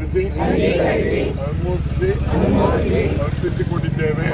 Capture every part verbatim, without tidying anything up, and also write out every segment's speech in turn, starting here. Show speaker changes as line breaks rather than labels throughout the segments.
ಅಂಗೀಕರಿಸಿ ಅನುಮೋದಿಸಿ ಅರ್ಪಿಸಿಕೊಂಡಿದ್ದೇವೆ.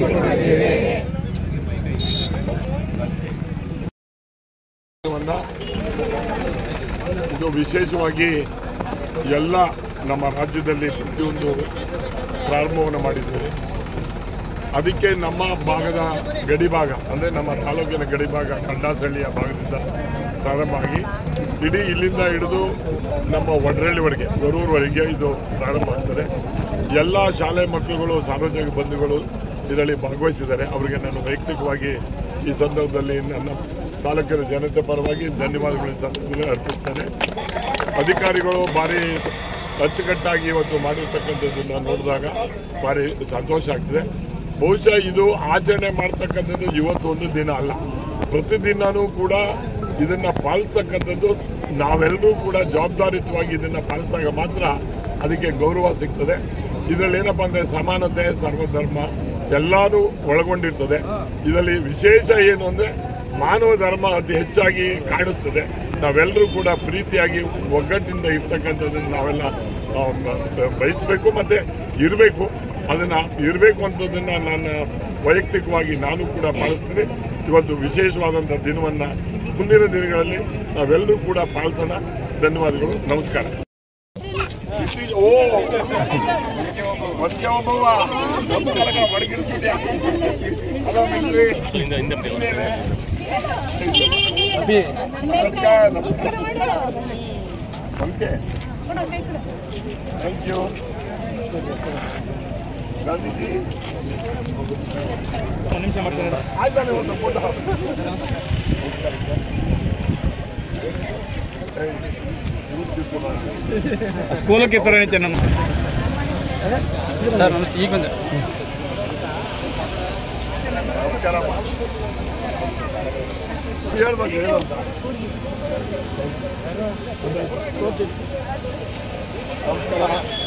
ಇದು ವಿಶೇಷವಾಗಿ ಎಲ್ಲ ನಮ್ಮ ರಾಜ್ಯದಲ್ಲಿ ಪ್ರತಿಯೊಂದು ಪ್ರಾರಂಭವನ್ನು ಮಾಡಿದ್ದೇವೆ. ಅದಕ್ಕೆ ನಮ್ಮ ಭಾಗದ ಗಡಿ ಭಾಗ ಅಂದರೆ ನಮ್ಮ ತಾಲೂಕಿನ ಗಡಿ ಭಾಗ ಕಂಡಾಸಳ್ಳಿಯ ಭಾಗದಿಂದ ಪ್ರಾರಂಭ ಆಗಿ ಇಡೀ ಇಲ್ಲಿಂದ ಹಿಡಿದು ನಮ್ಮ ವಡ್ರಳ್ಳಿವರೆಗೆ ಗೊರೂರುವರೆಗೆ ಇದು ಪ್ರಾರಂಭ ಆಗ್ತದೆ. ಎಲ್ಲ ಶಾಲೆ ಮಕ್ಕಳುಗಳು ಸಾರ್ವಜನಿಕ ಬಂಧುಗಳು ಇದರಲ್ಲಿ ಭಾಗವಹಿಸಿದ್ದಾರೆ. ಅವರಿಗೆ ನಾನು ವೈಯಕ್ತಿಕವಾಗಿ ಈ ಸಂದರ್ಭದಲ್ಲಿ ನನ್ನ ತಾಲೂಕಿನ ಜನತೆ ಪರವಾಗಿ ಧನ್ಯವಾದಗಳನ್ನು ಸಂದರ್ಭದಲ್ಲಿ ಅರ್ಪಿಸ್ತೇನೆ. ಅಧಿಕಾರಿಗಳು ಭಾರಿ ಅಚ್ಚುಕಟ್ಟಾಗಿ ಇವತ್ತು ಮಾಡಿರ್ತಕ್ಕಂಥದ್ದನ್ನು ನೋಡಿದಾಗ ಭಾರಿ ಸಂತೋಷ ಆಗ್ತದೆ. ಬಹುಶಃ ಇದು ಆಚರಣೆ ಮಾಡ್ತಕ್ಕಂಥದ್ದು ಇವತ್ತು ಒಂದು ದಿನ ಅಲ್ಲ, ಪ್ರತಿದಿನವೂ ಕೂಡ ಇದನ್ನು ಪಾಲಿಸ್ತಕ್ಕಂಥದ್ದು ನಾವೆಲ್ಲರೂ ಕೂಡ ಜವಾಬ್ದಾರಿಯುತವಾಗಿ ಇದನ್ನು ಪಾಲಿಸಿದಾಗ ಮಾತ್ರ ಅದಕ್ಕೆ ಗೌರವ ಸಿಗ್ತದೆ. ಇದರಲ್ಲಿ ಏನಪ್ಪ ಅಂದರೆ ಸಮಾನತೆ, ಸರ್ವಧರ್ಮ ಎಲ್ಲರೂ ಒಳಗೊಂಡಿರ್ತದೆ. ಇದರಲ್ಲಿ ವಿಶೇಷ ಏನು ಅಂದರೆ ಮಾನವ ಧರ್ಮ ಅತಿ ಹೆಚ್ಚಾಗಿ ಕಾಣಿಸ್ತದೆ. ನಾವೆಲ್ಲರೂ ಕೂಡ ಪ್ರೀತಿಯಾಗಿ ಒಗ್ಗಟ್ಟಿನಿಂದ ಇರ್ತಕ್ಕಂಥದ್ದನ್ನು ನಾವೆಲ್ಲ ಬಯಸಬೇಕು ಮತ್ತು ಇರಬೇಕು. ಅದನ್ನು ಇರಬೇಕು ಅಂತದನ್ನು ನಾನು ವೈಯಕ್ತಿಕವಾಗಿ ನಾನು ಕೂಡ ಪಾಲಿಸ್ತೀನಿ. ಇವತ್ತು ವಿಶೇಷವಾದಂಥ ದಿನವನ್ನು ಮುಂದಿನ ದಿನಗಳಲ್ಲಿ ನಾವೆಲ್ಲರೂ ಕೂಡ ಪಾಲಿಸೋಣ. ಧನ್ಯವಾದಗಳು, ನಮಸ್ಕಾರ. ಓ ಒಂದೇ ಒಬ್ಬವ ನಮಸ್ಕಾರ ಮಡಗಿರ್ತಿದ್ಯಾ ಅಲ್ಲ ಮಿಲ್ರಿ ನಮಸ್ಕಾರ ಓಕೆ ಥ್ಯಾಂಕ್ ಯು ಗಾಂಧೀಜಿ. ಒಂದು ನಿಮಿಷ ಮಾಡ್ತಾರೆ ಆಯ್ತಾನೆ ಒಂದು ಫೋಟೋ
ಸ್ಕೂಲಕ್ಕೆ ತರ ಐತೆ ನಮ್ಮ ಸರ್. ನಮಸ್ತೆ, ಈಗ ಬಂದೆ.
ನಮಸ್ಕಾರ. ಹೇಳ್ಬೇಕು ಹೇಳಂತ ನಮಸ್ಕಾರ.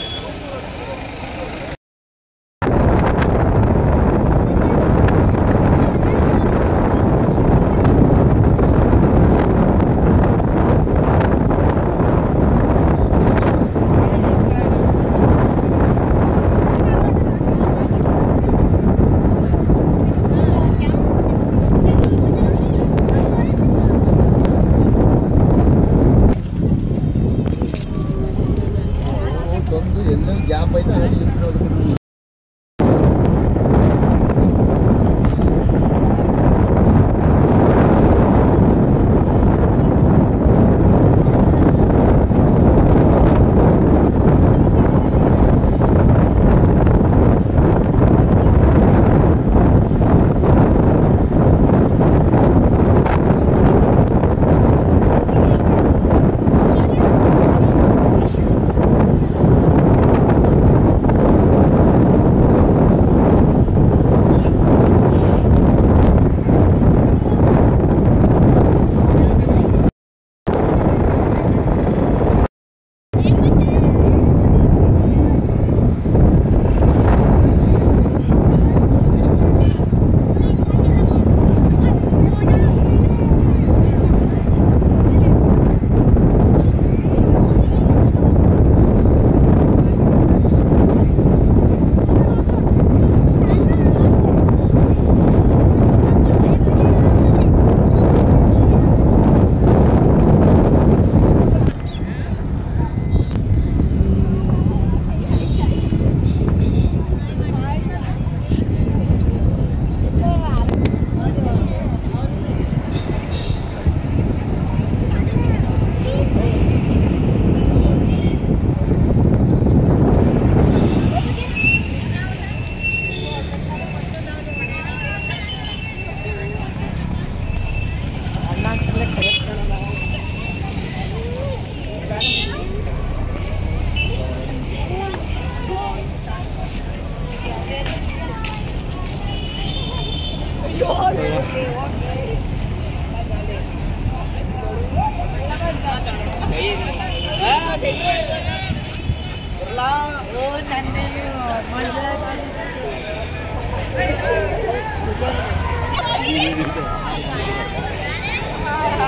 ಗ್ಯಾಪ್ ಐತೆ ಹಾಗೆ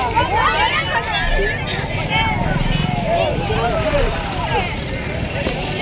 Thank you.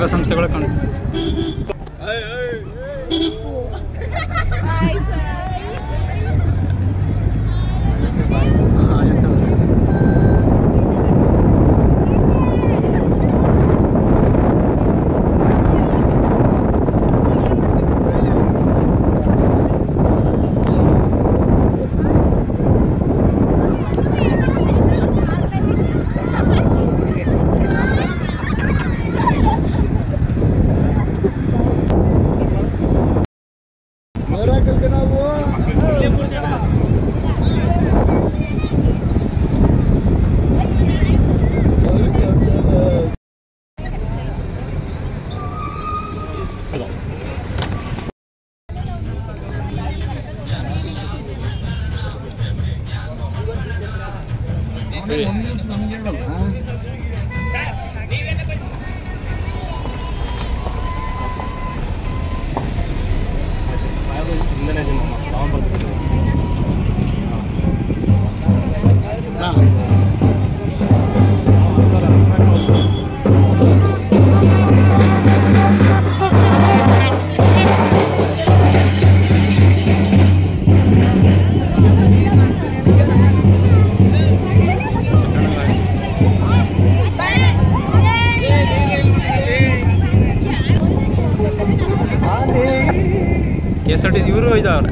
ಸಂಘ ಸಂಸ್ಥೆಗಳ ಕಂಡು K S R T C ಇವರು ಇದಾವ್ರೆ.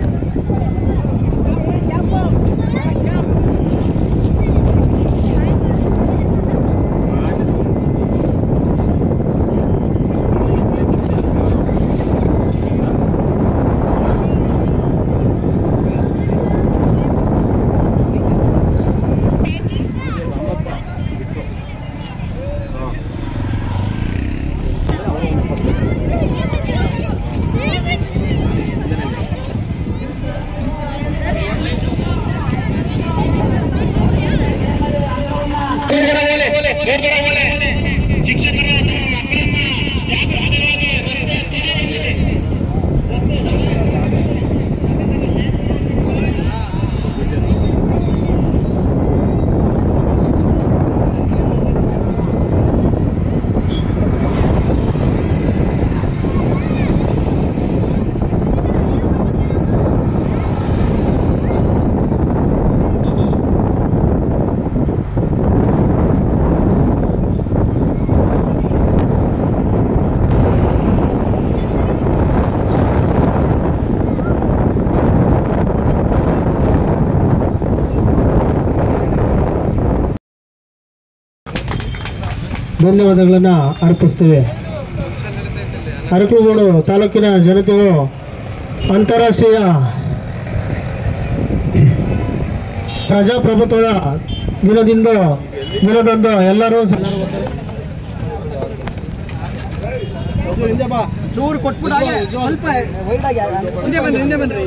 ಧನ್ಯವಾದಗಳನ್ನು ಅರ್ಪಿಸ್ತೇವೆ. ಅರಕಲಗೂಡು ತಾಲೂಕಿನ ಜನತೆಯು ಅಂತಾರಾಷ್ಟ್ರೀಯ ಪ್ರಜಾಪ್ರಭುತ್ವದ ದಿನದಿಂದ ದಿನದಂದು ಎಲ್ಲರೂ
ಚೂರು ಕೊಟ್ಬಿಟ್ಟು ಸ್ವಲ್ಪ ಹಿಂದೆ ಬನ್ನಿ ಹಿಂದೆ ಬನ್ನಿ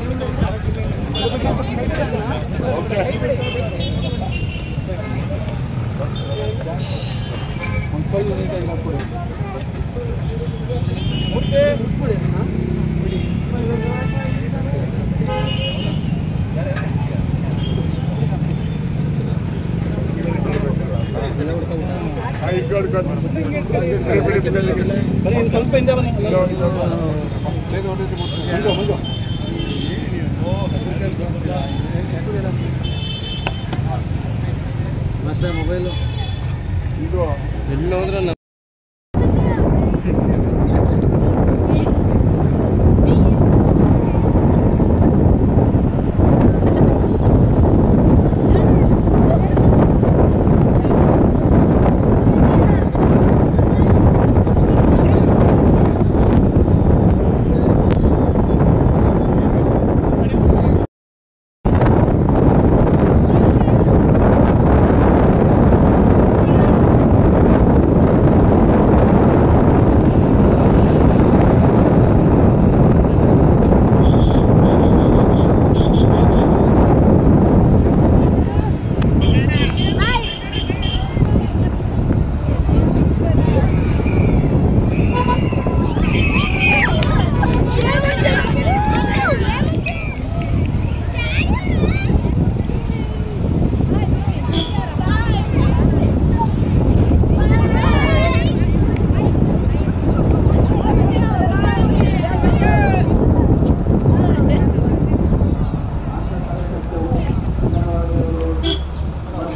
ಸ್ವಲ್ಪ ಹಿಂದೆ ಬನ್ನಿ ಮೊಬೈಲು ಎಲ್ಲೋದ್ರೆ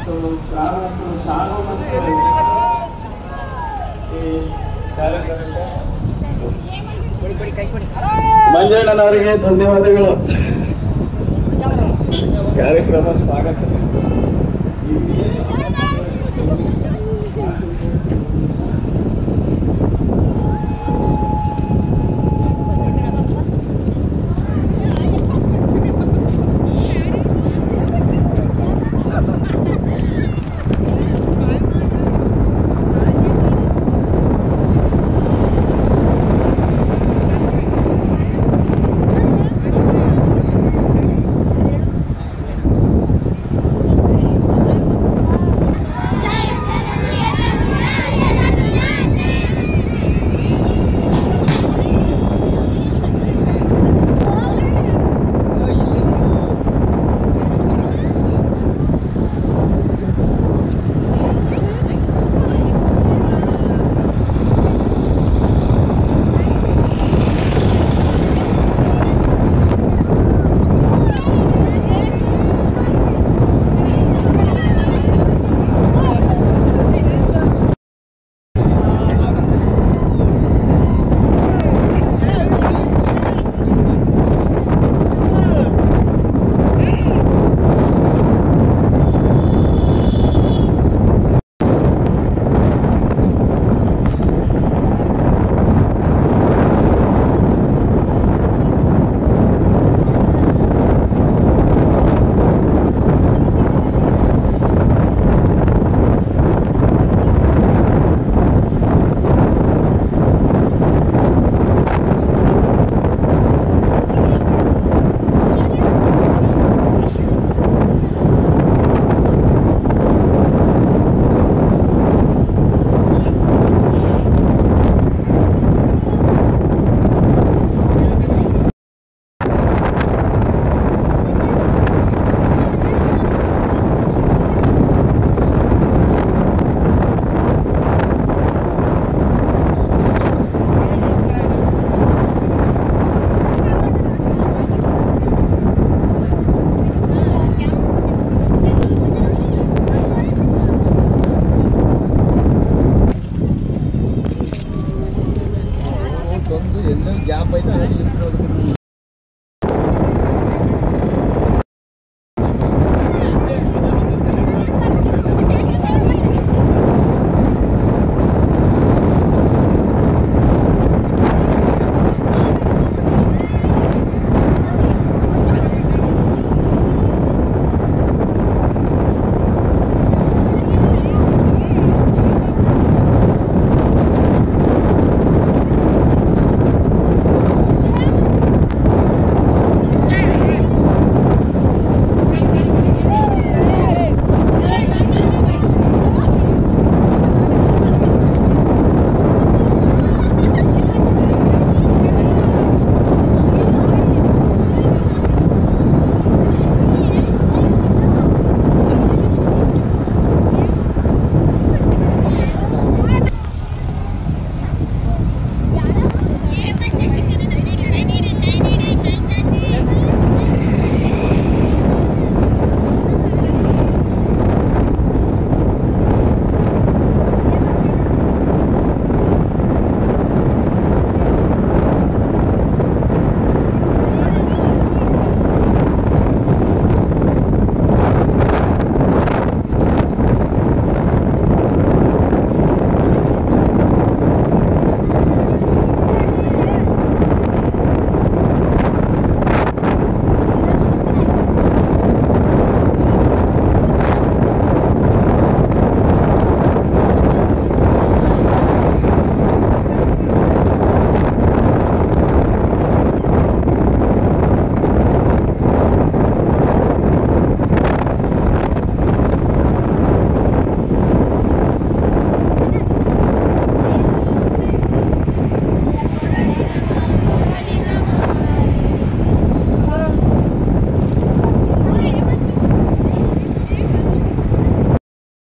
ಮಂಜಣ್ಣನವರಿಗೆ ಧನ್ಯವಾದಗಳು. ಕಾರ್ಯಕ್ರಮ ಸ್ವಾಗತ.